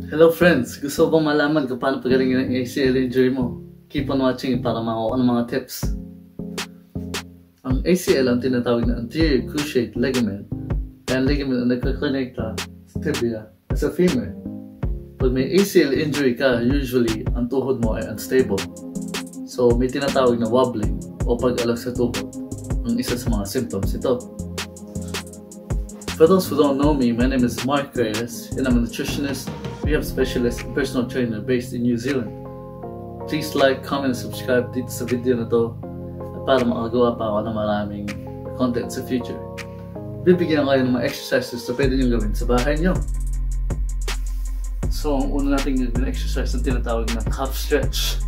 Hello friends! Gusto ko bang malaman kung paano pagalingin ang ACL injury mo? Keep on watching para makuha ng mga tips. Ang ACL ang tinatawag na anterior cruciate ligament. Kaya ang ligament ang nagkakonekta sa tibia at sa femur. Pag may ACL injury ka, usually ang tuhod mo ay unstable. So may tinatawag na wobbling o pag-alag sa tuhod. Ang isa sa mga symptoms ito. For those who don't know me, my name is Mark Reyes and I'm a nutritionist, rehab specialist, and personal trainer based in New Zealand. Please like, comment, and subscribe dito sa video na to at para makagawa pa ako ng maraming content sa future. Bibigyan kayo ng mga exercises na pwede nyo gawin sa bahay nyo. So, ang una natin gawin exercise na tinatawag na calf stretch.